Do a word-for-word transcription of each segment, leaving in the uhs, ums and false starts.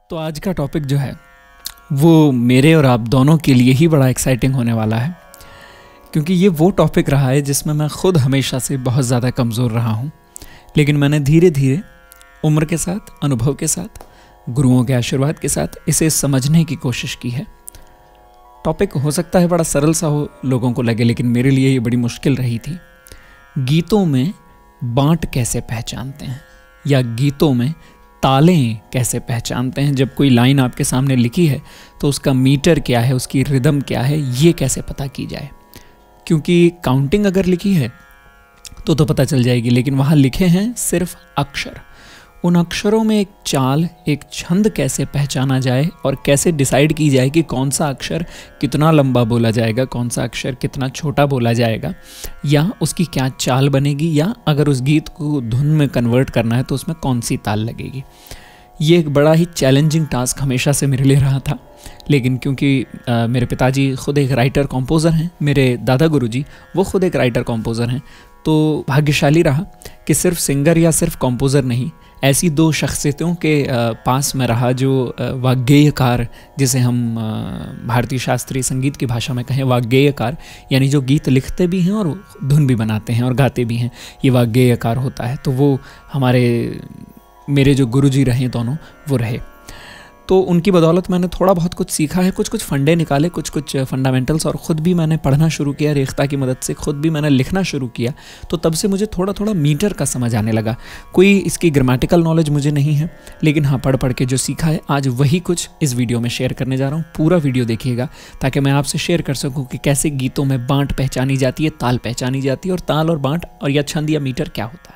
तो आज का टॉपिक जो है वो मेरे और आप दोनों के लिए ही बड़ा एक्साइटिंग होने वाला है, क्योंकि ये वो टॉपिक रहा है जिसमें मैं खुद हमेशा से बहुत ज़्यादा कमज़ोर रहा हूँ, लेकिन मैंने धीरे धीरे उम्र के साथ, अनुभव के साथ, गुरुओं के आशीर्वाद के साथ इसे समझने की कोशिश की है। टॉपिक हो सकता है बड़ा सरल सा हो लोगों को लगे, लेकिन मेरे लिए ये बड़ी मुश्किल रही थी। गीतों में बाँट कैसे पहचानते हैं, या गीतों में तालें कैसे पहचानते हैं। जब कोई लाइन आपके सामने लिखी है तो उसका मीटर क्या है, उसकी रिदम क्या है, ये कैसे पता की जाए। क्योंकि काउंटिंग अगर लिखी है तो तो पता चल जाएगी, लेकिन वहाँ लिखे हैं सिर्फ अक्षर। उन अक्षरों में एक चाल, एक छंद कैसे पहचाना जाए और कैसे डिसाइड की जाए कि कौन सा अक्षर कितना लंबा बोला जाएगा, कौन सा अक्षर कितना छोटा बोला जाएगा, या उसकी क्या चाल बनेगी, या अगर उस गीत को धुन में कन्वर्ट करना है तो उसमें कौन सी ताल लगेगी। ये एक बड़ा ही चैलेंजिंग टास्क हमेशा से मेरे लिए रहा था, लेकिन क्योंकि आ, मेरे पिताजी खुद एक राइटर कॉम्पोज़र हैं, मेरे दादा गुरुजी वो खुद एक राइटर कॉम्पोज़र हैं, तो भाग्यशाली रहा कि सिर्फ सिंगर या सिर्फ कॉम्पोज़र नहीं, ऐसी दो शख्सियतों के पास में रहा जो वाग्गेयकार, जिसे हम भारतीय शास्त्रीय संगीत की भाषा में कहें वाग्गेयकार, यानी जो गीत लिखते भी हैं और धुन भी बनाते हैं और गाते भी हैं, ये वाग्गेयकार होता है। तो वो हमारे मेरे जो गुरुजी रहे दोनों वो रहे, तो उनकी बदौलत मैंने थोड़ा बहुत कुछ सीखा है, कुछ कुछ फंडे निकाले, कुछ कुछ फंडामेंटल्स, और ख़ुद भी मैंने पढ़ना शुरू किया रेख्ता की मदद से, ख़ुद भी मैंने लिखना शुरू किया। तो तब से मुझे थोड़ा थोड़ा मीटर का समझ आने लगा। कोई इसकी ग्रामेटिकल नॉलेज मुझे नहीं है, लेकिन हाँ पढ़ पढ़ के जो सीखा है आज वही कुछ इस वीडियो में शेयर करने जा रहा हूँ। पूरा वीडियो देखिएगा ताकि मैं आपसे शेयर कर सकूँ कि कैसे गीतों में बाँट पहचानी जाती है, ताल पहचानी जाती है, और ताल और बाँट और या छंद या मीटर क्या होता है।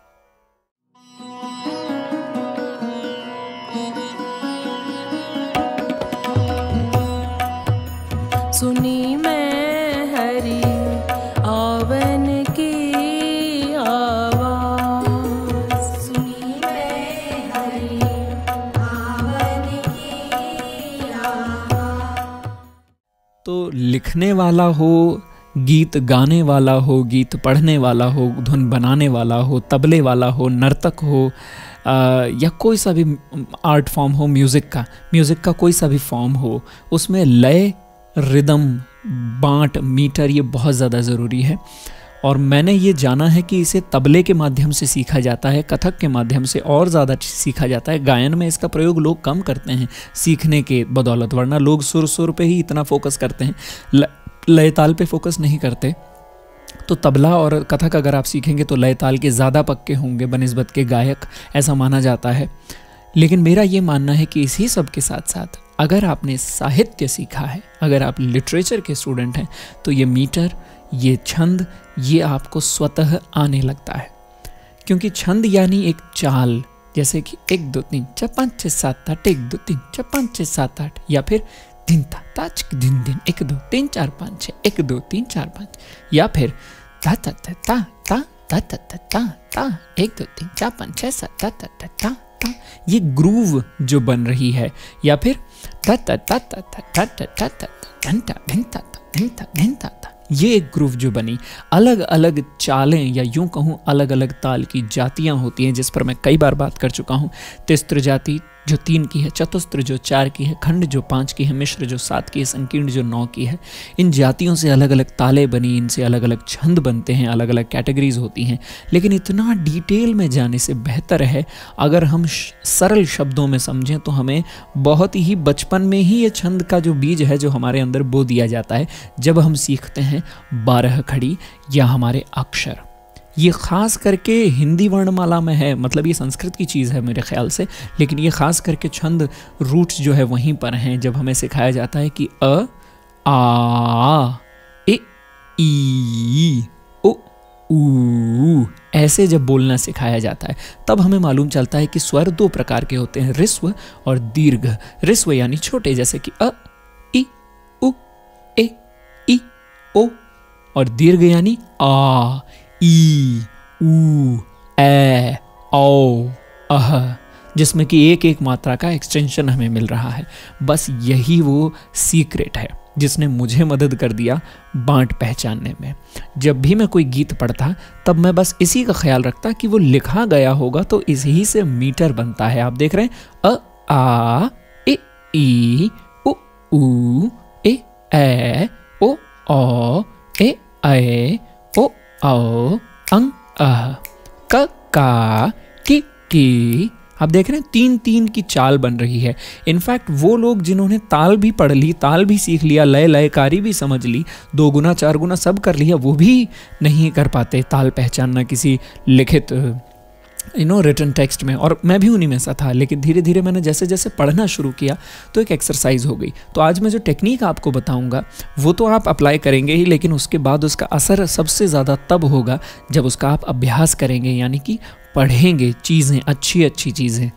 सुनी मैं हरि आवन की आवाज़, सुनी मैं हरि आवन की आवाज़। तो लिखने वाला हो, गीत गाने वाला हो, गीत पढ़ने वाला हो, धुन बनाने वाला हो, तबले वाला हो, नर्तक हो, आ, या कोई सा भी आर्ट फॉर्म हो, म्यूज़िक का म्यूज़िक का कोई सा भी फॉर्म हो, उसमें लय, रिदम, बाँट, मीटर ये बहुत ज़्यादा ज़रूरी है। और मैंने ये जाना है कि इसे तबले के माध्यम से सीखा जाता है, कथक के माध्यम से और ज़्यादा सीखा जाता है। गायन में इसका प्रयोग लोग कम करते हैं सीखने के बदौलत, वरना लोग सुर सुर पे ही इतना फोकस करते हैं, लय ताल पे फोकस नहीं करते। तो तबला और कथक अगर आप सीखेंगे तो लय ताल के ज़्यादा पक्के होंगे बनिस्बत के गायक, ऐसा माना जाता है। लेकिन मेरा ये मानना है कि इसी सब के साथ साथ अगर आपने साहित्य सीखा है, अगर आप लिटरेचर के स्टूडेंट हैं, तो ये मीटर, ये छंद, ये आपको स्वतः आने लगता है। क्योंकि छंद यानी एक चाल, जैसे कि एक दो तीन चार पाँच छः सात आठ, एक दो तीन चार पाँच छः सात आठ, या फिर दिन ता ताच दिन दिन एक दो तीन चार पाँच छः, एक दो तीन चार पाँच, या फिर ता ता ता ता ता ता ता ता ता ता, एक दो तीन चार पाँच छः सात ता ता ता ता ता, ये ग्रूव जो बन रही है, या फिर ता ता ता ता ता ता ता ता ता घंटा घंटा घंटा घंटा ता, ये एक ग्रूव जो बनी। अलग अलग चालें या यूं कहूँ अलग अलग ताल की जातियाँ होती हैं, जिस पर मैं कई बार बात कर चुका हूँ। तिस्त्र जाति जो तीन की है, चतुस्त्र जो चार की है, खंड जो पाँच की है, मिश्र जो सात की है, संकीर्ण जो नौ की है। इन जातियों से अलग अलग ताले बनी, इनसे अलग अलग छंद बनते हैं, अलग अलग कैटेगरीज होती हैं। लेकिन इतना डिटेल में जाने से बेहतर है अगर हम सरल शब्दों में समझें, तो हमें बहुत ही बचपन में ही ये छंद का जो बीज है जो हमारे अंदर बो दिया जाता है जब हम सीखते हैं बारह खड़ी या हमारे अक्षर। ये ख़ास करके हिंदी वर्णमाला में है, मतलब ये संस्कृत की चीज़ है मेरे ख्याल से, लेकिन ये ख़ास करके छंद रूट्स जो है वहीं पर हैं, जब हमें सिखाया जाता है कि अ, आ, ए, ई, ओ, ऊ, ऐसे जब बोलना सिखाया जाता है तब हमें मालूम चलता है कि स्वर दो प्रकार के होते हैं, ह्रस्व और दीर्घ। ह्रस्व यानी छोटे, जैसे कि अ, इ, उ, ए, ई, ओ, और दीर्घ यानी आ, ई, ऊ, ए, औ, अह, जिसमें कि एक एक मात्रा का एक्सटेंशन हमें मिल रहा है। बस यही वो सीक्रेट है जिसने मुझे मदद कर दिया बाँट पहचानने में। जब भी मैं कोई गीत पढ़ता तब मैं बस इसी का ख्याल रखता कि वो लिखा गया होगा तो इसी से मीटर बनता है। आप देख रहे हैं अ आ ई उ ऊ ए ऐ ओ औ ए ऐ ओ औ अंग अह क का कि की। आप देख रहे हैं तीन तीन की चाल बन रही है। इनफैक्ट वो लोग जिन्होंने ताल भी पढ़ ली, ताल भी सीख लिया, लय लयकारी भी समझ ली, दो गुना चार गुना सब कर लिया, वो भी नहीं कर पाते ताल पहचानना किसी लिखित यू नो रिटन टेक्स्ट में। और मैं भी उन्हीं में सा था, लेकिन धीरे धीरे मैंने जैसे जैसे पढ़ना शुरू किया तो एक एक्सरसाइज हो गई। तो आज मैं जो टेक्निक आपको बताऊंगा वो तो आप अप्लाई करेंगे ही, लेकिन उसके बाद उसका असर सबसे ज़्यादा तब होगा जब उसका आप अभ्यास करेंगे, यानी कि पढ़ेंगे चीज़ें, अच्छी अच्छी चीज़ें।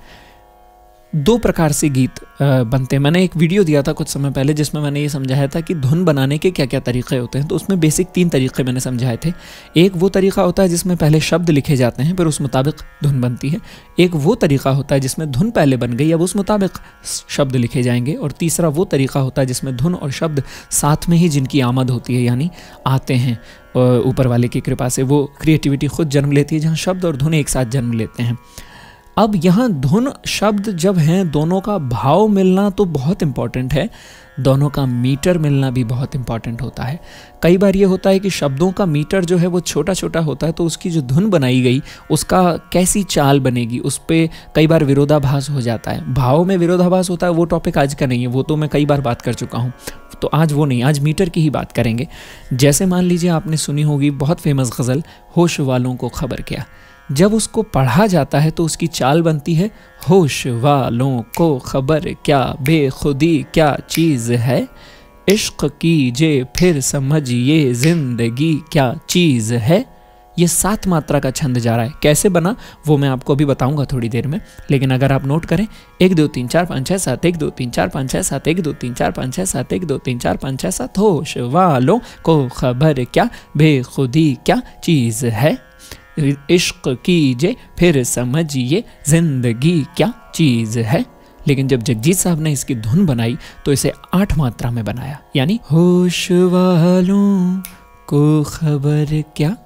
दो प्रकार से गीत बनते हैं। मैंने एक वीडियो दिया था कुछ समय पहले जिसमें मैंने ये समझाया था कि धुन बनाने के क्या क्या तरीक़े होते हैं। तो उसमें बेसिक तीन तरीक़े मैंने समझाए थे। एक वो तरीक़ा होता है जिसमें पहले शब्द लिखे जाते हैं, फिर उस मुताबिक धुन बनती है। एक वो तरीक़ा होता है जिसमें धुन पहले बन गई, अब उस मुताबिक शब्द लिखे जाएंगे। और तीसरा वो तरीक़ा होता है जिसमें धुन और शब्द साथ में ही जिनकी आमद होती है, यानी आते हैं ऊपर वाले की कृपा से। वो क्रिएटिविटी खुद जन्म लेती है जहाँ शब्द और धुन एक साथ जन्म लेते हैं। अब यहाँ धुन शब्द जब हैं, दोनों का भाव मिलना तो बहुत इम्पॉर्टेंट है, दोनों का मीटर मिलना भी बहुत इम्पॉर्टेंट होता है। कई बार ये होता है कि शब्दों का मीटर जो है वो छोटा छोटा होता है, तो उसकी जो धुन बनाई गई उसका कैसी चाल बनेगी उस पर कई बार विरोधाभास हो जाता है। भाव में विरोधाभास होता है, वो टॉपिक आज का नहीं है, वो तो मैं कई बार बात कर चुका हूँ, तो आज वो नहीं, आज मीटर की ही बात करेंगे। जैसे मान लीजिए आपने सुनी होगी बहुत फेमस गज़ल, होश वालों को खबर क्या। जब उसको पढ़ा जाता है तो उसकी चाल बनती है, होश वालों को खबर क्या, बेखुदी क्या चीज़ है, इश्क कीजिए फिर समझिए ज़िंदगी क्या चीज़ है। ये सात मात्रा का छंद जा रहा है। कैसे बना वो मैं आपको अभी बताऊंगा थोड़ी देर में, लेकिन अगर आप नोट करें, एक दो तीन चार पाँच छः सात, एक दो तीन चार पाँच छः सात, एक दो तीन चार पाँच छः सात, एक दो तीन चार पाँच छः सात, होश वालों को खबर क्या, बेखुदी क्या चीज़ है, इश्क कीजिए फिर समझिए ज़िंदगी क्या चीज़ है। लेकिन जब जगजीत साहब ने इसकी धुन बनाई तो इसे आठ मात्रा में बनाया, यानी होश वालों को खबर क्या,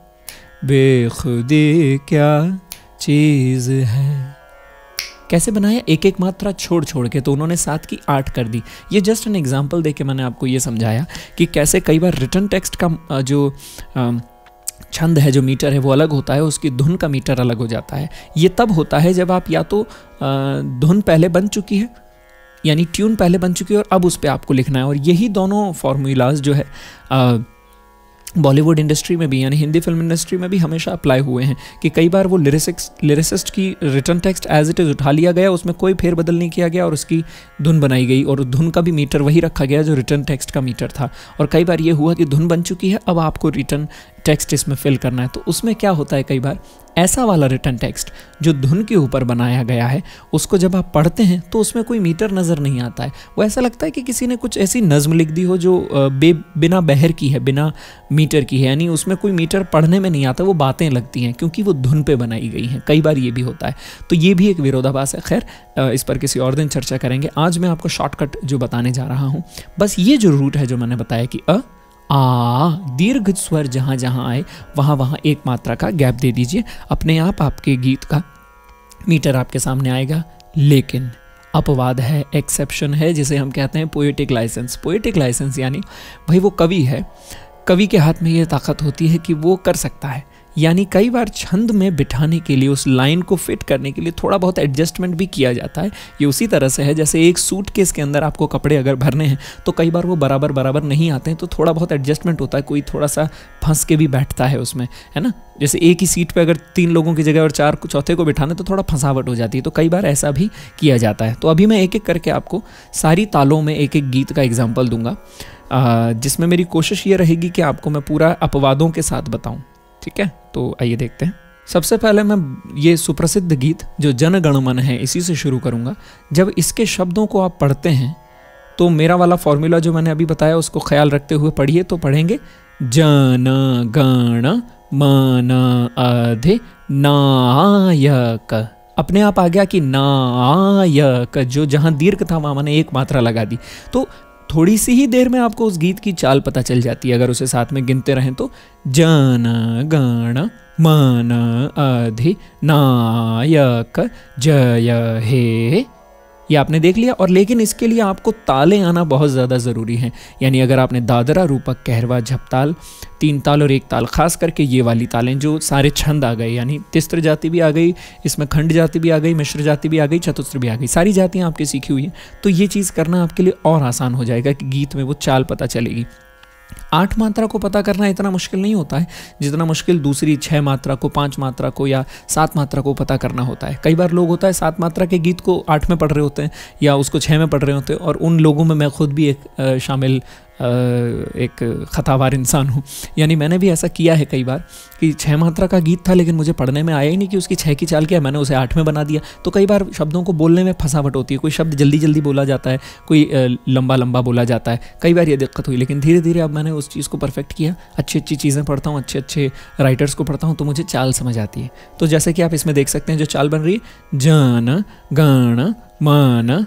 बेखुदी क्या चीज़ है। कैसे बनाया? एक एक मात्रा छोड़ छोड़ के, तो उन्होंने सात की आठ कर दी। ये जस्ट एन एग्जाम्पल दे के मैंने आपको ये समझाया कि कैसे कई बार रिटन टेक्स्ट का जो छंद है, जो मीटर है वो अलग होता है, उसकी धुन का मीटर अलग हो जाता है। ये तब होता है जब आप या तो धुन पहले बन चुकी है, यानी ट्यून पहले बन चुकी है और अब उस पर आपको लिखना है। और यही दोनों फार्मूलाज जो है बॉलीवुड इंडस्ट्री में भी, यानी हिंदी फिल्म इंडस्ट्री में भी हमेशा अप्लाई हुए हैं कि कई बार वो लिरिक्स लिरिसिस्ट की written text as it is उठा लिया गया, उसमें कोई फेरबदल नहीं किया गया और उसकी धुन बनाई गई, और धुन का भी मीटर वही रखा गया जो रिटन टेक्स्ट का मीटर था। और कई बार ये हुआ कि धुन बन चुकी है, अब आपको रिटन टेक्स्ट इसमें फिल करना है। तो उसमें क्या होता है, कई बार ऐसा वाला रिटन टेक्स्ट जो धुन के ऊपर बनाया गया है, उसको जब आप पढ़ते हैं तो उसमें कोई मीटर नज़र नहीं आता है। वो ऐसा लगता है कि किसी ने कुछ ऐसी नज़्म लिख दी हो जो बे बिना बहर की है, बिना मीटर की है, यानी उसमें कोई मीटर पढ़ने में नहीं आता, वो बातें लगती हैं क्योंकि वो धुन पे बनाई गई हैं। कई बार ये भी होता है, तो ये भी एक विरोधाभास है। खैर, इस पर किसी और दिन चर्चा करेंगे। आज मैं आपको शॉर्टकट जो बताने जा रहा हूँ, बस ये जो रूट है जो मैंने बताया कि अ आ दीर्घ स्वर जहाँ जहाँ आए वहाँ वहाँ एक मात्रा का गैप दे दीजिए, अपने आप आपके गीत का मीटर आपके सामने आएगा। लेकिन अपवाद है, एक्सेप्शन है, जिसे हम कहते हैं पोएटिक लाइसेंस। पोएटिक लाइसेंस यानी भाई वो कवि है, कवि के हाथ में ये ताकत होती है कि वो कर सकता है, यानी कई बार छंद में बिठाने के लिए, उस लाइन को फिट करने के लिए थोड़ा बहुत एडजस्टमेंट भी किया जाता है। ये उसी तरह से है जैसे एक सूटकेस के अंदर आपको कपड़े अगर भरने हैं तो कई बार वो बराबर बराबर नहीं आते हैं, तो थोड़ा बहुत एडजस्टमेंट होता है, कोई थोड़ा सा फंस के भी बैठता है उसमें, है ना। जैसे एक ही सीट पे अगर तीन लोगों की जगह और चार चौथे को बिठाने तो थोड़ा फंसावट हो जाती है, तो कई बार ऐसा भी किया जाता है। तो अभी मैं एक एक करके आपको सारी तालों में एक एक गीत का एग्जाम्पल दूंगा, जिसमें मेरी कोशिश ये रहेगी कि आपको मैं पूरा अपवादों के साथ बताऊँ, ठीक है। तो आइए देखते हैं। सबसे पहले मैं ये सुप्रसिद्ध गीत जो जन गण मन है, इसी से शुरू करूंगा। जब इसके शब्दों को आप पढ़ते हैं तो मेरा वाला फॉर्मूला जो मैंने अभी बताया उसको ख्याल रखते हुए पढ़िए। तो पढ़ेंगे जन गण मन अधिनायक। अपने आप आ गया कि नायक, जो जहां दीर्घ था वहां मैंने एक मात्रा लगा दी, तो थोड़ी सी ही देर में आपको उस गीत की चाल पता चल जाती है अगर उसे साथ में गिनते रहें तो। जन गण मन अधिनायक जय हे, ये आपने देख लिया। और लेकिन इसके लिए आपको ताले आना बहुत ज़्यादा ज़रूरी है। यानी अगर आपने दादरा, रूपक, कहरवा, झपताल, तीन ताल और एक ताल, खास करके ये वाली तालें जो सारे छंद आ गए, यानी तिस्त्र जाति भी आ गई, इसमें खंड जाति भी आ गई, मिश्र जाति भी आ गई, चतुस्त्र भी आ गई, सारी जातियाँ आपकी सीखी हुई हैं, तो ये चीज़ करना आपके लिए और आसान हो जाएगा कि गीत में वो चाल पता चलेगी। आठ मात्रा को पता करना इतना मुश्किल नहीं होता है जितना मुश्किल दूसरी छः मात्रा को, पाँच मात्रा को या सात मात्रा को पता करना होता है। कई बार लोग होता है सात मात्रा के गीत को आठ में पढ़ रहे होते हैं या उसको छः में पढ़ रहे होते हैं, और उन लोगों में मैं खुद भी एक शामिल एक ख़तावार इंसान हूँ। यानी मैंने भी ऐसा किया है कई बार कि छः मात्रा का गीत था लेकिन मुझे पढ़ने में आया ही नहीं कि उसकी छः की चाल क्या है, मैंने उसे आठ में बना दिया। तो कई बार शब्दों को बोलने में फंसावट होती है, कोई शब्द जल्दी जल्दी बोला जाता है, कोई लंबा लंबा बोला जाता है, कई बार ये दिक्कत हुई। लेकिन धीरे धीरे अब मैंने उस चीज़ को परफेक्ट किया, अच्छी अच्छी चीज़ें पढ़ता हूँ, अच्छे अच्छे राइटर्स को पढ़ता हूँ, तो मुझे चाल समझ आती है। तो जैसे कि आप इसमें देख सकते हैं जो चाल बन रही है, जन गण मन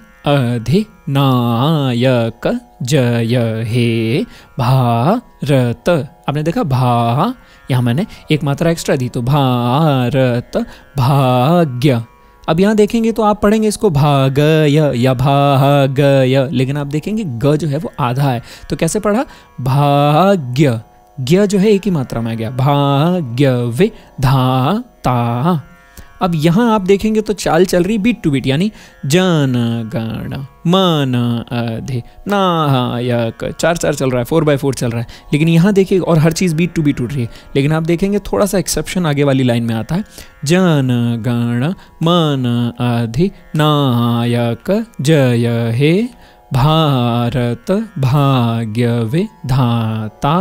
अधिनायक जय हे भारत। आपने देखा भा, यहाँ मैंने एक मात्रा एक्स्ट्रा दी, तो भारत भाग्य। अब यहाँ देखेंगे तो आप पढ़ेंगे इसको भागय या भागय, लेकिन आप देखेंगे ग जो है वो आधा है, तो कैसे पढ़ा, भाग्य। ज्ञ जो है एक ही मात्रा में आ गया, भाग्य विधाता। अब यहाँ आप देखेंगे तो चाल चल रही बीट टू बीट, यानी जन गण मन अधिनायक, चार चार चल रहा है, फोर बाय फोर चल रहा है। लेकिन यहाँ देखिए और हर चीज़ बीट टू बीट उठ रही है। लेकिन आप देखेंगे थोड़ा सा एक्सेप्शन आगे वाली लाइन में आता है, जन गण मन अधिनायक जय हे भारत भाग्य विधाता।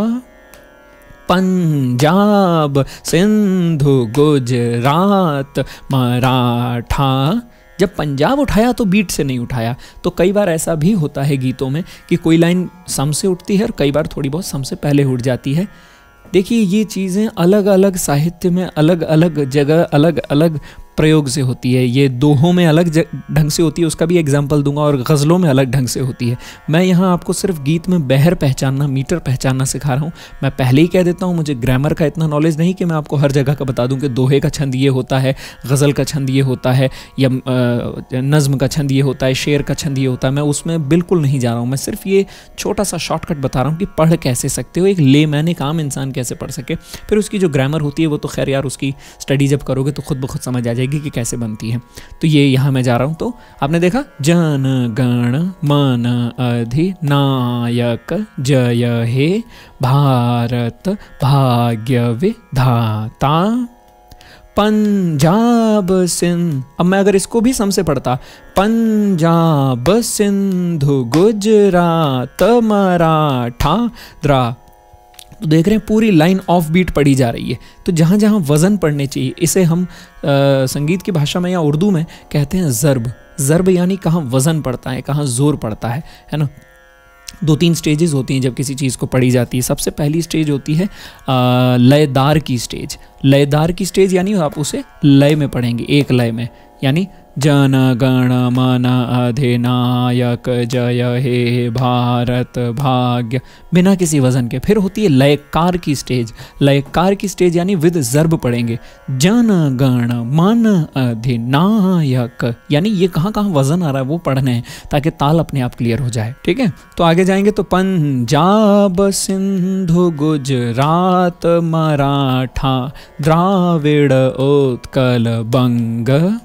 पंजाब सिंधु गुजरात मराठा। जब पंजाब उठाया तो बीट से नहीं उठाया। तो कई बार ऐसा भी होता है गीतों में कि कोई लाइन सम से उठती है और कई बार थोड़ी बहुत सम से पहले उठ जाती है। देखिए ये चीज़ें अलग अलग साहित्य में अलग अलग जगह अलग अलग प्रयोग से होती है। ये दोहों में अलग ढंग से होती है, उसका भी एग्जाम्पल दूंगा, और गज़लों में अलग ढंग से होती है। मैं यहाँ आपको सिर्फ गीत में बहर पहचानना, मीटर पहचानना सिखा रहा हूँ। मैं पहले ही कह देता हूँ मुझे ग्रामर का इतना नॉलेज नहीं कि मैं आपको हर जगह का बता दूँ कि दोहे का छंद ये होता है, गज़ल का छंद ये होता है, या नज़्म का छंद ये होता है, शेर का छंद ये होता है। मैं उसमें बिल्कुल नहीं जा रहा हूँ। मैं सिर्फ ये छोटा सा शॉर्टकट बता रहा हूँ कि पढ़ कैसे सकते हो, एक लेमैन एक आम इंसान कैसे पढ़ सके। फिर उसकी जो ग्रामर होती है वो तो खैर यार उसकी स्टडी जब करोगे तो खुद ब खुद समझ आ जाएगी कि कैसे बनती है। तो ये यहाँ मैं जा रहा हूँ। तो आपने देखा जन गण मन अधिनायक जय हे भारत भाग्य विधाता। पंजाब सिंध, अब मैं अगर इसको भी सम से पढ़ता, पंजाब सिंधु गुजरात मराठा द्रा, तो देख रहे हैं पूरी लाइन ऑफ बीट पढ़ी जा रही है। तो जहाँ जहाँ वज़न पढ़ने चाहिए, इसे हम आ, संगीत की भाषा में या उर्दू में कहते हैं ज़र्ब। ज़र्ब यानी कहाँ वज़न पड़ता है, कहाँ ज़ोर पड़ता है, है ना। दो तीन स्टेजेस होती हैं जब किसी चीज़ को पढ़ी जाती है। सबसे पहली स्टेज होती है लयदार की स्टेज। लयदार की स्टेज यानी आप उसे लय में पढ़ेंगे, एक लय में, यानी जन गण मन अधिनायक जय हे भारत भाग्य, बिना किसी वजन के। फिर होती है लयकार की स्टेज। लयकार की स्टेज यानी विद ज़र्ब पढ़ेंगे, जन गण मन अधिनायक, यानी ये कहाँ कहाँ वजन आ रहा है वो पढ़ने हैं ताकि ताल अपने आप क्लियर हो जाए। ठीक है, तो आगे जाएंगे तो पंजाब सिंधु गुजरात मराठा द्राविड़ उत्कल बंग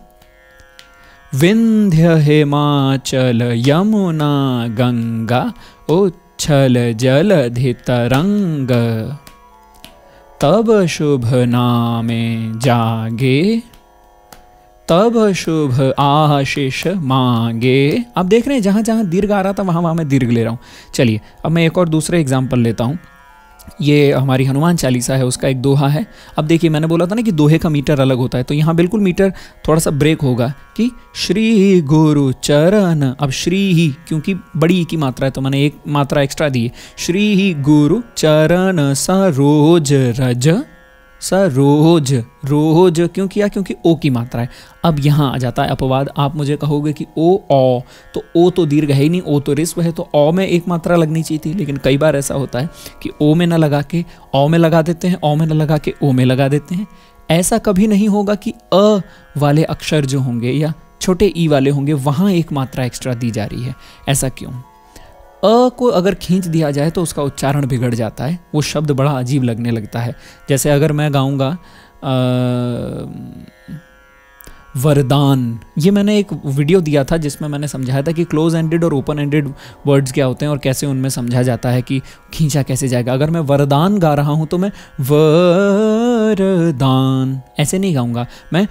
विंध्य हिमाचल यमुना गंगा उच्छल जलधि तरंग तब शुभ नामे जागे तब शुभ आशीष मांगे। आप देख रहे हैं जहाँ जहाँ दीर्घ आ रहा था वहाँ वहाँ मैं दीर्घ ले रहा हूँ। चलिए अब मैं एक और दूसरा एग्जाम्पल लेता हूँ। ये हमारी हनुमान चालीसा है, उसका एक दोहा है। अब देखिए मैंने बोला था ना कि दोहे का मीटर अलग होता है, तो यहाँ बिल्कुल मीटर थोड़ा सा ब्रेक होगा कि श्री गुरु चरण। अब श्री ही क्योंकि बड़ी की मात्रा है तो मैंने एक मात्रा एक्स्ट्रा दी है। श्री गुरु चरण सरोज रज, सरोज, रोज क्यों किया, क्योंकि ओ की मात्रा है। अब यहाँ आ जाता है अपवाद। आप मुझे कहोगे कि ओ औ, तो ओ तो दीर्घ है ही नहीं, ओ तो रिस्व है, तो औ में एक मात्रा लगनी चाहिए थी। लेकिन कई बार ऐसा होता है कि ओ में न लगा के औ में लगा देते हैं, औ में न लगा के ओ में लगा देते हैं। ऐसा कभी नहीं होगा कि अ वाले अक्षर जो होंगे या छोटे ई वाले होंगे वहाँ एक मात्रा एक्स्ट्रा दी जा रही है। ऐसा क्यों? अ को अगर खींच दिया जाए तो उसका उच्चारण बिगड़ जाता है, वो शब्द बड़ा अजीब लगने लगता है। जैसे अगर मैं गाऊंगा वरदान, ये मैंने एक वीडियो दिया था जिसमें मैंने समझाया था कि क्लोज एंडेड और ओपन एंडेड वर्ड्स क्या होते हैं और कैसे उनमें समझा जाता है कि खींचा कैसे जाएगा। अगर मैं वरदान गा रहा हूँ तो मैं वरदान ऐसे नहीं गाऊंगा, मैं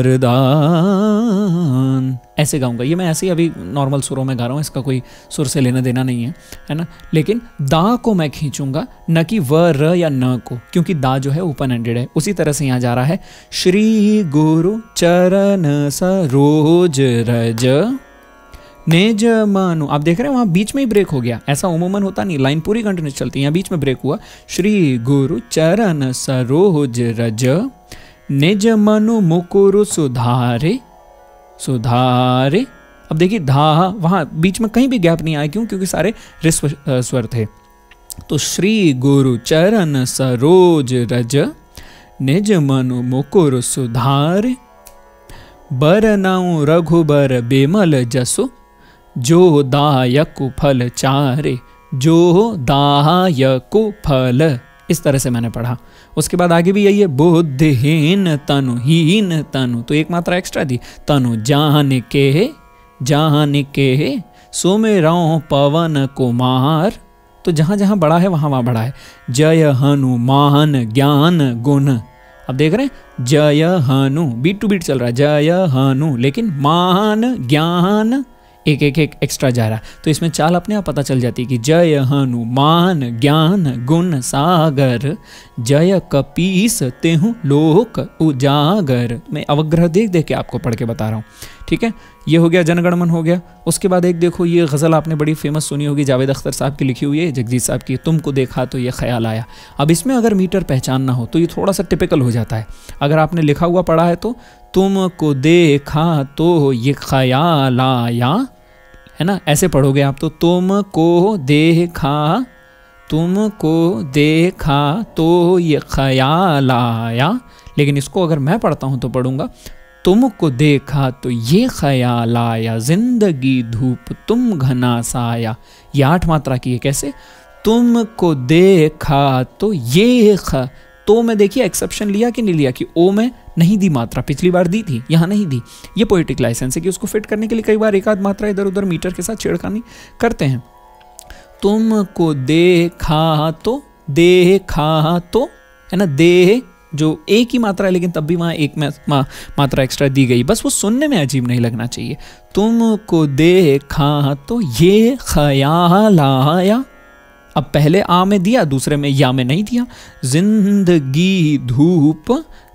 वरदान ऐसे गाऊंगा। ये मैं ऐसे ही अभी नॉर्मल सुरों में गा रहा हूँ, इसका कोई सुर से लेना देना नहीं है, है ना। लेकिन दा को मैं खींचूंगा, न कि व र या न को, क्योंकि दा जो है ओपन एंडेड है। उसी तरह से यहाँ जा रहा है श्री गुरु चरण सरोज रज निज मनु। आप देख रहे हैं वहाँ बीच में ही ब्रेक हो गया, ऐसा उमूमन होता नहीं, लाइन पूरी कंटिन्यूस चलती है, यहाँ बीच में ब्रेक हुआ। श्री गुरु चरण सरोज रज निज मनु मुकुरु सुधारे सुधारे। अब देखिए धा, वहाँ बीच में कहीं भी गैप नहीं आया, क्यों? क्योंकि सारे रिस्व स्वर थे। तो श्री गुरु चरण सरोज रज निज मनु मुकुरु सुधारे बरनऊ रघुबर बेमल जसु जो दायकु फल चारे, जो दायकु फल। इस तरह से मैंने पढ़ा। उसके बाद आगे भी यही है, बुद्धिहीन तनु हीन तनु, तो एक मात्रा एक्स्ट्रा दी, तनु जान के जान के सुमिरौ पवन कुमार, तो जहाँ जहाँ बड़ा है वहाँ वहाँ बड़ा है। जय हनुमान ज्ञान गुण, अब देख रहे हैं जय हनु, बीट टू बीट चल रहा है, जय हनु, लेकिन मान ज्ञान एक एक एक एक्स्ट्रा जा रहा है। तो इसमें चाल अपने आप पता चल जाती है कि जय हनुमान ज्ञान गुण सागर जय कपीस तेहु लोक उजागर। मैं अवग्रह देख देख के आपको पढ़ के बता रहा हूँ, ठीक है। ये हो गया, जनगणमन हो गया। उसके बाद एक देखो, ये गज़ल आपने बड़ी फेमस सुनी होगी, जावेद अख्तर साहब की लिखी हुई है, जगजीत साहब की, तुमको देखा तो ये ख्याल आया। अब इसमें अगर मीटर पहचानना हो तो ये थोड़ा सा टिपिकल हो जाता है। अगर आपने लिखा हुआ पढ़ा है तो तुमको देखा तो ये ख्याल आया, है ना, ऐसे पढ़ोगे आप तो तुमको देखा तुमको देखा तो ये ख्याल आया। लेकिन इसको अगर मैं पढ़ता हूँ तो पढ़ूंगा तुमको देखा तो ये ख्याल आया, जिंदगी धूप तुम घना साया। ये आठ मात्रा की है, कैसे? तुमको देखा तो ये ख, तो में देखिए एक्सेप्शन लिया कि नहीं लिया, कि ओ में नहीं दी मात्रा, पिछली बार दी थी, यहाँ नहीं दी। ये पोएटिक लाइसेंस है कि उसको फिट करने के लिए कई बार एक आध मात्रा इधर उधर मीटर के साथ छेड़खानी करते हैं। तुमको देखा तो देखा तो, है ना, दे जो एक ही मात्रा है लेकिन तब भी वहाँ एक मा, मा, मात्रा एक्स्ट्रा दी गई, बस वो सुनने में अजीब नहीं लगना चाहिए। तुमको देखा तो ये ख्याल आया, अब पहले आ में दिया, दूसरे में या में नहीं दिया। जिंदगी धूप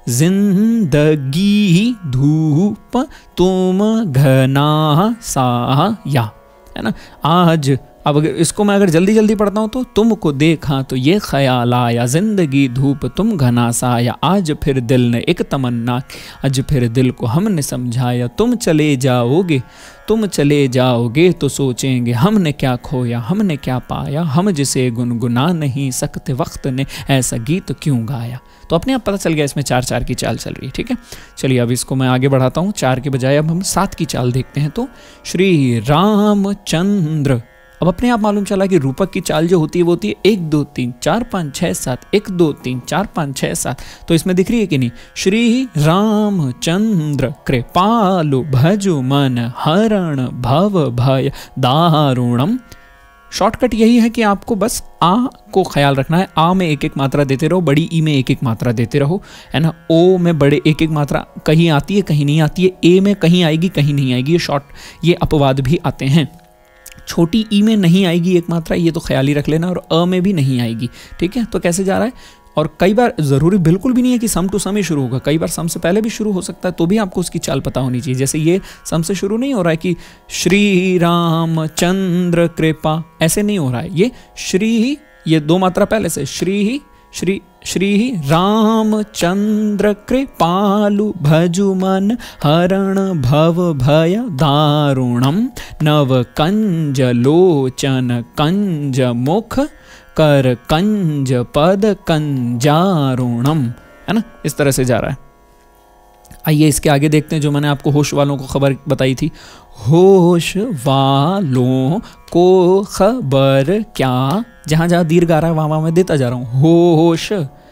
जिंदगी धूप तुम घना साया, है ना। आज अब अगर इसको मैं अगर जल्दी जल्दी पढ़ता हूँ तो तुमको देखा तो ये ख्याल आया, जिंदगी धूप तुम घना साया। आज फिर दिल ने एक तमन्ना, आज फिर दिल को हमने समझाया। तुम चले जाओगे तुम चले जाओगे तो सोचेंगे हमने क्या खोया हमने क्या पाया। हम जिसे गुनगुना नहीं सकते वक्त ने ऐसा गीत क्यों गाया। तो अपने आप पता चल गया इसमें चार चार की चाल चल रही है, ठीक है। चलिए अब इसको मैं आगे बढ़ाता हूँ, चार के बजाय अब हम सात की चाल देखते हैं। तो श्री रामचंद्र, अब अपने आप मालूम चला कि रूपक की चाल जो होती है वो होती है एक दो तीन चार पाँच छः सात, एक दो तीन चार पाँच छः सात। तो इसमें दिख रही है कि नहीं, श्री रामचंद्र कृपालु भजु मन हरण भव भय दारुणम। शॉर्टकट यही है कि आपको बस आ को ख्याल रखना है, आ में एक एक मात्रा देते रहो, बड़ी ई में एक एक मात्रा देते रहो, है ना। ओ में बड़े एक एक मात्रा कहीं आती है कहीं नहीं आती है, ए में कहीं आएगी कहीं नहीं आएगी, ये शॉर्ट ये अपवाद भी आते हैं। छोटी ई में नहीं आएगी एक मात्रा, ये तो ख्याल ही रख लेना, और अ में भी नहीं आएगी, ठीक है। तो कैसे जा रहा है, और कई बार ज़रूरी बिल्कुल भी नहीं है कि सम टू सम ही शुरू होगा, कई बार सम से पहले भी शुरू हो सकता है, तो भी आपको उसकी चाल पता होनी चाहिए। जैसे ये सम से शुरू नहीं हो रहा है कि श्री रामचंद्र कृपा, ऐसे नहीं हो रहा है, ये श्री, ये दो मात्रा पहले से, श्री श्री श्री रामचंद्र कृपालु भजु मन हरण भव भय दारुणम नव कंज लोचन कंज मुख कर कंज पद कंजारुणम, है ना। इस तरह से जा रहा है। आइए इसके आगे देखते हैं जो मैंने आपको होश वालों को खबर बताई थी। होश वालों को खबर क्या, जहाँ जहाँ दीर्घ आ रहा है वहाँ वहाँ मैं देता जा रहा हूँ। होश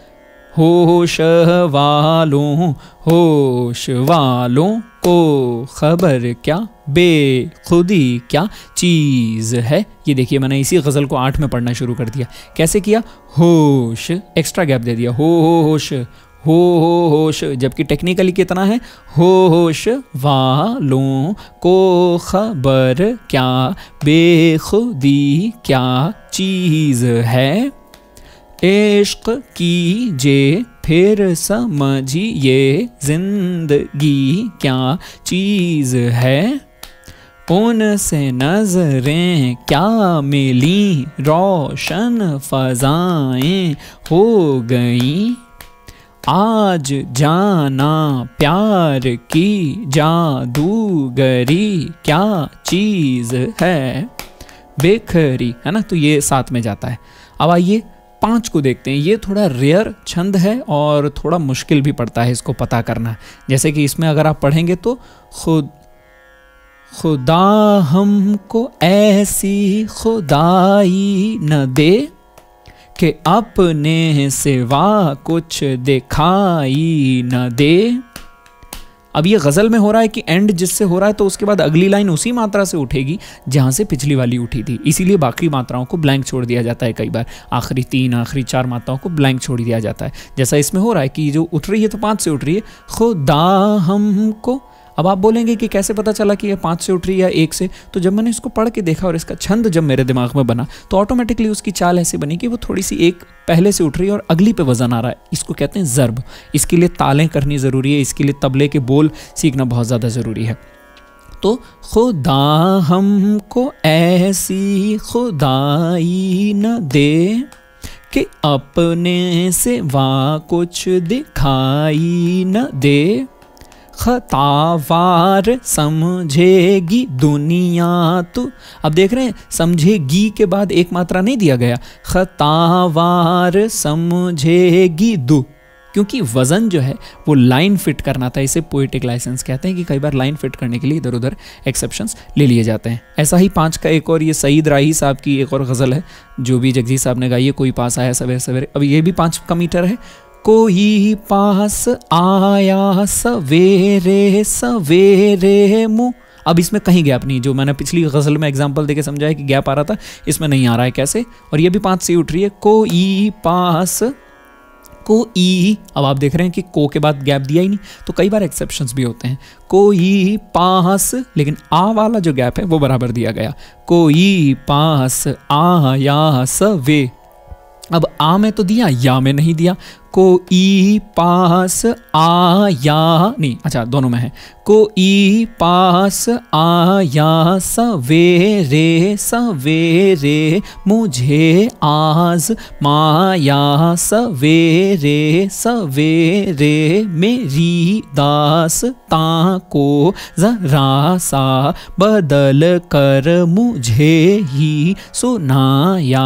होश वालों, होश वालों को खबर क्या, बेखुदी क्या चीज़ है। ये देखिए मैंने इसी गज़ल को आठ में पढ़ना शुरू कर दिया। कैसे किया? होश, एक्स्ट्रा गैप दे दिया, हो होश हो हो होश, जबकि टेक्निकली कितना है? होश वालों को खबर क्या, बेखुदी क्या चीज़ है। इश्क कीजिए फिर समझिए जिंदगी क्या चीज़ है। उनसे नजरें क्या मिली, रोशन फजाएं हो गई। आज जाना प्यार की जादूगरी क्या चीज़ है, बेखरी, है ना। तो ये साथ में जाता है। अब आइए पाँच को देखते हैं। ये थोड़ा रेयर छंद है और थोड़ा मुश्किल भी पड़ता है इसको पता करना। जैसे कि इसमें अगर आप पढ़ेंगे तो खुद खुदा हमको ऐसी खुदाई न दे कि अपने सिवा कुछ दिखाई न दे। अब ये गज़ल में हो रहा है कि एंड जिससे हो रहा है तो उसके बाद अगली लाइन उसी मात्रा से उठेगी जहाँ से पिछली वाली उठी थी, इसीलिए बाकी मात्राओं को ब्लैंक छोड़ दिया जाता है। कई बार आखिरी तीन आखिरी चार मात्राओं को ब्लैंक छोड़ दिया जाता है। जैसा इसमें हो रहा है कि जो उठ रही है तो पाँच से उठ रही है, खुदा हमको। अब आप बोलेंगे कि कैसे पता चला कि ये पाँच से उठ रही है या एक से? तो जब मैंने इसको पढ़ के देखा और इसका छंद जब मेरे दिमाग में बना तो ऑटोमेटिकली उसकी चाल ऐसी बनी कि वो थोड़ी सी एक पहले से उठ रही है और अगली पे वजन आ रहा है। इसको कहते हैं ज़र्ब। इसके लिए तालें करनी ज़रूरी है, इसके लिए तबले के बोल सीखना बहुत ज़्यादा ज़रूरी है। तो खुदा हमको ऐसी खुदाई न दे कि अपने सिवा कुछ दिखाई न दे। खतावार समझेगी दुनिया तो, अब देख रहे हैं समझेगी के बाद एक मात्रा नहीं दिया गया। खतावार समझेगी दु, क्योंकि वज़न जो है वो लाइन फिट करना था। इसे पोएटिक लाइसेंस कहते हैं कि कई बार लाइन फिट करने के लिए इधर उधर एक्सेप्शंस ले लिए जाते हैं। ऐसा ही पाँच का एक और, ये सईद राही साहब की एक और गज़ल है जो भी जगजीत साहब ने गाई है, कोई पास आया सवेरे सवेरे। अब ये भी पाँच का मीटर है। कोई पास आया सवेरे सवेरे मुँह। अब इसमें कहीं गैप नहीं, जो मैंने पिछली गज़ल में एग्जांपल देके समझाया कि गैप आ रहा था, इसमें नहीं आ रहा है। कैसे? और ये भी पाँच से उठ रही है। कोई पास कोई, अब आप देख रहे हैं कि को के बाद गैप दिया ही नहीं, तो कई बार एक्सेप्शंस भी होते हैं। कोई पास, लेकिन आ वाला जो गैप है वो बराबर दिया गया। कोई पास आया सवे, अब आ में तो दिया, या में नहीं दिया। कोई पास आया नहीं, अच्छा दोनों में है। कोई पास आया सवेरे सवेरे मुझे आज माया सवेरे सवेरे मेरी दास्तां को जरा सा बदल कर मुझे ही सुनाया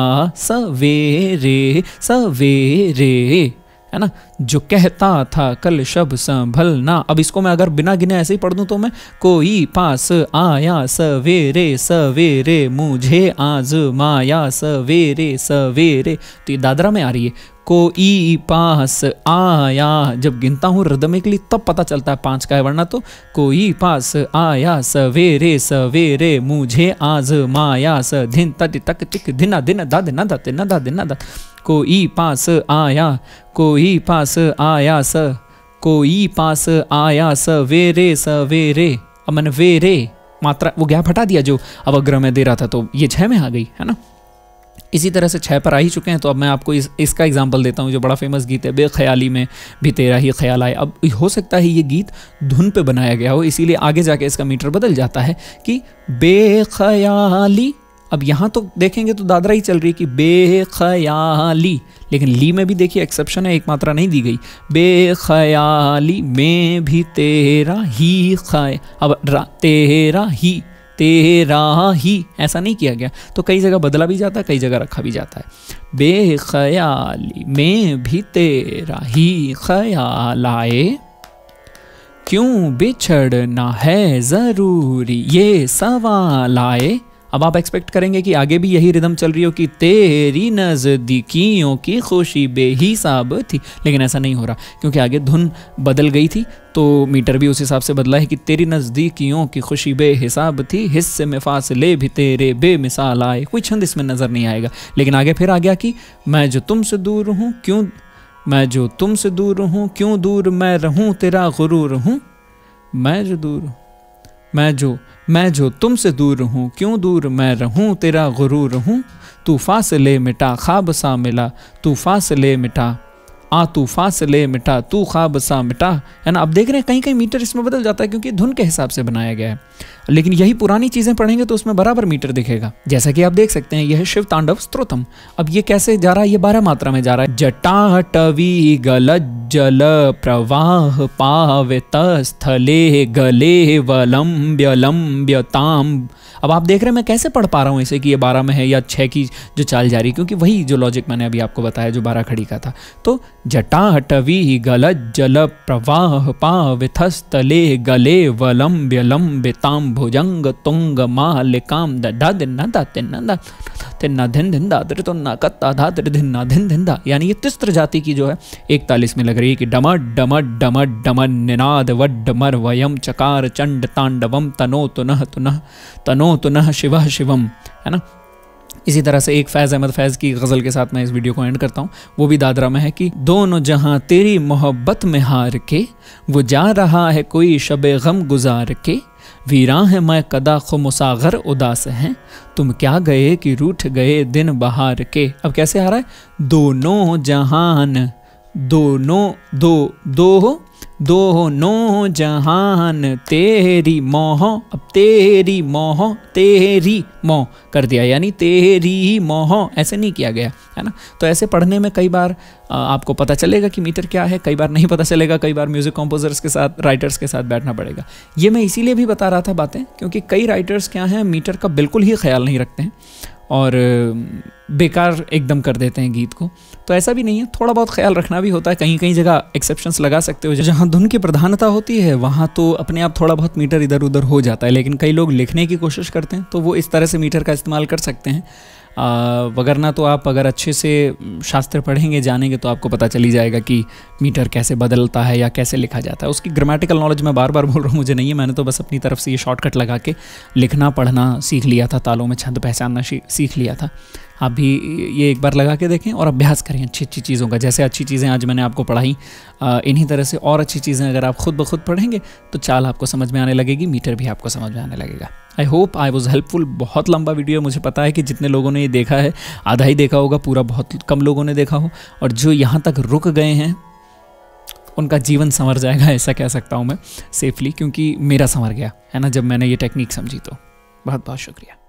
सवेरे सवेरे, है ना। जो कहता था कल शब संभलना, अब इसको मैं अगर बिना गिने ऐसे ही पढ़ दूं तो मैं कोई पास आया सवेरे सवेरे मुझे आजमाया सवेरे सवेरे, तो ये दादरा में आ रही है। कोई पास आया, जब गिनता हूँ रिदमिक के लिए तब पता चलता है पाँच का है, वरना तो कोई पास आया सवेरे सवेरे मुझे आजमाया स धिन तक तक टिक धिना दिन दा दिन दा दिन दा दिन दा। कोई पास आया, कोई पास आया स, कोई पास आया सवेरे सवेरे। अब मैंने वेरे मात्रा वो गैप हटा दिया जो अवग्रह में दे रहा था, तो ये छः में आ गई, है ना। इसी तरह से छः पर आ ही चुके हैं, तो अब मैं आपको इस, इसका एग्जांपल देता हूँ जो बड़ा फेमस गीत है, बेख्याली में भी तेरा ही ख्याल आए। अब हो सकता है ये गीत धुन पे बनाया गया हो, इसीलिए आगे जाके इसका मीटर बदल जाता है कि बेख्याली। अब यहाँ तो देखेंगे तो दादरा ही चल रही है कि बेख्याली, लेकिन ली में भी देखिए एक्सेप्शन है, एक मात्रा नहीं दी गई। बेख्याली में भी तेरा ही ख्याल, अब तेरा ही तेरा ही ऐसा नहीं किया गया, तो कई जगह बदला भी जाता है, कई जगह रखा भी जाता है। बेख्याली में भी तेरा ही ख्याल आए, क्यों बिछड़ना है ज़रूरी ये सवाल आए। अब आप एक्सपेक्ट करेंगे कि आगे भी यही रिदम चल रही हो कि तेरी नज़दीकियों की खुशी बेहिसाब थी, लेकिन ऐसा नहीं हो रहा क्योंकि आगे धुन बदल गई थी, तो मीटर भी उस हिसाब से बदला है कि तेरी नज़दीकियों की खुशी बेहिसाब थी, हिस्से में फासले भी तेरे बेमिसाल आए। कोई छंद इसमें नज़र नहीं आएगा, लेकिन आगे फिर आ गया कि मैं जो तुमसे दूर हूँ क्यों, मैं जो तुमसे दूर हूँ क्यों दूर मैं रहूँ तेरा गुरूर हूँ, मैं जो दूर मैं जो मैं जो तुमसे दूर हूँ क्यों दूर मैं रहूँ तेरा गुरूर हूँ, तू फासले मिटा ख्वाब सा मिला, तू फासले मिटा आ तू फासले मिटा तू ख्वाब सा मिटा, है ना। अब देख रहे हैं कहीं कहीं मीटर इसमें बदल जाता है क्योंकि धुन के हिसाब से बनाया गया है, लेकिन यही पुरानी चीज़ें पढ़ेंगे तो उसमें बराबर मीटर दिखेगा। जैसा कि आप देख सकते हैं यह है शिव तांडव स्तोत्रम। अब ये कैसे जा रहा है, ये बारह मात्रा में जा रहा है। जटाटवी गलज्जल प्रवाह पावित स्थले गले वलंब्य लंब्य ताम। अब आप देख रहे हैं मैं कैसे पढ़ पा रहा हूँ इसे कि ये बारह में है या छः की जो चाल जा रही है, क्योंकि वही जो लॉजिक मैंने अभी आपको बताया जो बारह खड़ी का था। तो जटाटवी गलज्जल प्रवाह पावित स्थले गले वलंब्य लंब्य ताम भुजंग तुंग मालिकाम दा दिन दा तिन दा तिन्ना धिन धिन दा तो ना कत्ता धा धिन ना धिन धिन दा, यानी ये तिस्त्र जाति की जो है इकतालीस में लग रही है कि डमड डमड डमड डमन निनाद वड्ड मर वयम चकार चंड तांडवम तनो तुनः तुनः तनो तुनः शिवः शिवम, है ना। इसी तरह से एक फैज़ अहमद फैज़ की गज़ल के साथ मैं इस वीडियो को एंड करता हूँ, वो भी दादरा में है कि दोनों जहां तेरी मोहब्बत में हार के, वो जा रहा है कोई शबे गम गुजार के, वीरा है मैं कदा खुमुसागर उदास हैं, तुम क्या गए कि रूठ गए दिन बहार के। अब कैसे आ रहा है, दोनों जहान दोनों दो दो दोनों जहान तेरी मोह, अब तेरी मोह तेरी मोह कर दिया, यानी तेरी मोह ऐसे नहीं किया गया, है ना। तो ऐसे पढ़ने में कई बार आपको पता चलेगा कि मीटर क्या है, कई बार नहीं पता चलेगा, कई बार म्यूज़िक कंपोजर्स के साथ राइटर्स के साथ बैठना पड़ेगा। ये मैं इसीलिए भी बता रहा था बातें क्योंकि कई राइटर्स क्या हैं मीटर का बिल्कुल ही ख्याल नहीं रखते हैं और बेकार एकदम कर देते हैं गीत को, तो ऐसा भी नहीं है, थोड़ा बहुत ख्याल रखना भी होता है। कहीं कहीं जगह एक्सेप्शंस लगा सकते हो, जहाँ धुन की प्रधानता होती है वहाँ तो अपने आप थोड़ा बहुत मीटर इधर उधर हो जाता है, लेकिन कई लोग लिखने की कोशिश करते हैं तो वो इस तरह से मीटर का इस्तेमाल कर सकते हैं। वगरना तो आप अगर अच्छे से शास्त्र पढ़ेंगे जानेंगे तो आपको पता चली जाएगा कि मीटर कैसे बदलता है या कैसे लिखा जाता है। उसकी ग्रामेटिकल नॉलेज मैं बार बार बोल रहा हूँ मुझे नहीं है, मैंने तो बस अपनी तरफ से ये शॉर्टकट लगा के लिखना पढ़ना सीख लिया था, तालों में छंद पहचानना सीख लिया था। आप भी ये एक बार लगा के देखें और अभ्यास करें अच्छी अच्छी चीज़ों का। जैसे अच्छी चीज़ें आज मैंने आपको पढ़ाई, इन्हीं तरह से और अच्छी चीज़ें अगर आप खुद ब खुद पढ़ेंगे तो चाल आपको समझ में आने लगेगी, मीटर भी आपको समझ में आने लगेगा। I hope I was helpful. बहुत लंबा वीडियो, मुझे पता है कि जितने लोगों ने ये देखा है आधा ही देखा होगा, पूरा बहुत कम लोगों ने देखा हो, और जो यहाँ तक रुक गए हैं उनका जीवन संवर जाएगा, ऐसा कह सकता हूँ मैं सेफली, क्योंकि मेरा संवर गया है ना जब मैंने ये टेक्निक समझी। तो बहुत बहुत शुक्रिया।